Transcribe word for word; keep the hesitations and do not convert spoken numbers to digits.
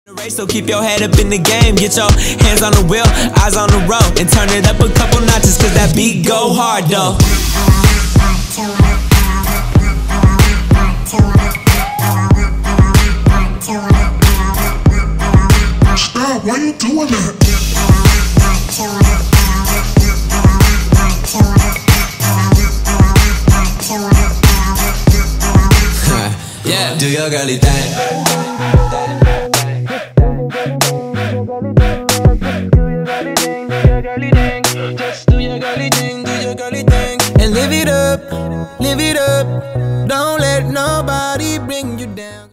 So keep your head up in the game, get your hands on the wheel, eyes on the road, and turn it up a couple notches, cause that beat go hard though. Stop, why you doing that? Yeah, do your girly thing. Just do your girly thing, do your girly thing, and live it up, live it up. Don't let nobody bring you down.